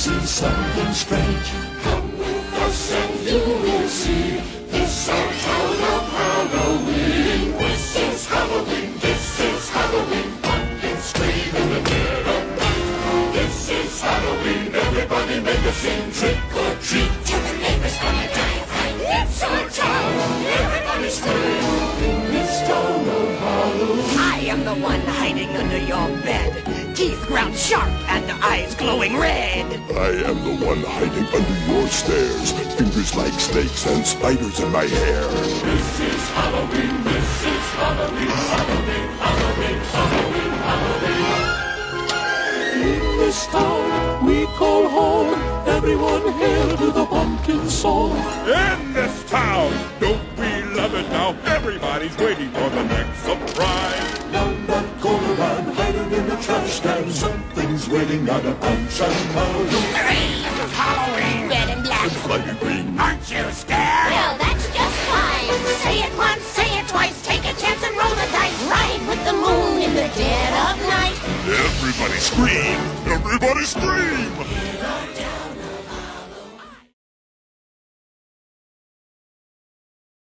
see something strange. Come with us and you will see. This our town of Halloween. This is Halloween, this is Halloween. Pumpkins scream in the dead of night. This is Halloween, everybody make a scene. Trick or treat, tell the neighbors gonna die of fright. It's our town, everybody scream. In this town of Halloween. I am the one hiding under your bed. Teeth ground sharp and eyes glowing red. I am the one hiding under your stairs. Fingers like snakes and spiders in my hair. This is Halloween, this is Halloween, Halloween, Halloween, Halloween, Halloween. In this town we call home. Everyone hail to the pumpkin song. In this town, don't we love it now? Everybody's waiting for the next surprise. Down that corner and hiding in the trash can. Something's waiting on a punch and pound. Hooray! This is Halloween! Red and black. Flying green. Aren't you scared? Well, that's just fine. Say it once, say it twice. Take a chance and roll the dice. Ride with the moon in the dead of night. Everybody scream! Everybody scream! In our town.